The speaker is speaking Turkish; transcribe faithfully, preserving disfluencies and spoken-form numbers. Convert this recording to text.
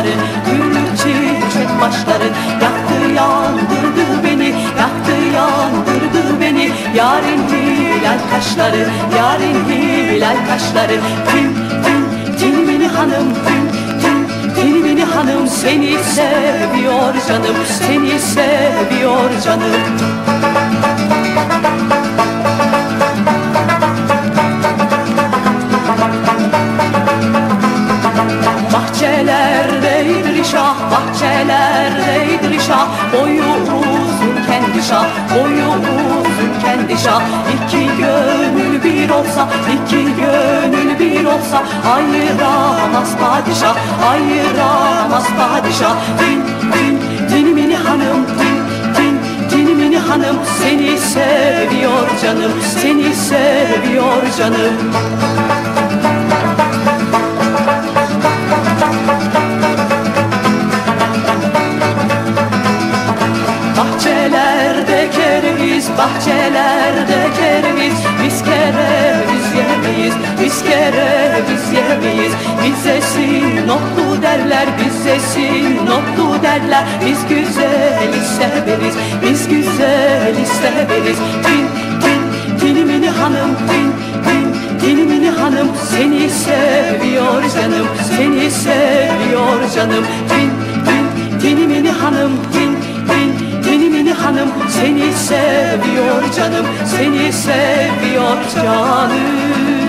kaşları, gül çiçek başları. Yaktı yandırdı beni, yaktı yandırdı beni. Yarın hilal kaşları, yarın hilal kaşları. Tüm tüm tinimini hanım, tüm tüm tinimini hanım. Seni seviyor canım, seni seviyor canım. Bahçelerdeydir şah, bahçelerdeydir şah. Boyu uzun kendi şah, boyu uzun kendi şah. İki gönül bir olsa, iki gönül bir olsa, ayıramaz padişah, ayıramaz padişah. Din din dinimini hanım, din din dinimini hanım. Seni seviyor canım, seni seviyor canım. Bahçelerde kereviz, bahçelerde kereviz. Biz kereviz yemeyiz, biz kereviz yemeyiz. Bizesin notlu derler, bizesin notlu derler. Biz güzeli severiz, biz güzeli severiz. Din din dinimini hanım, din din dinimini hanım. Seni seviyor canım, seni seviyor canım. Din din dinimini hanım, din din dinimini hanım. Seni seviyor canım, seni seviyor canım.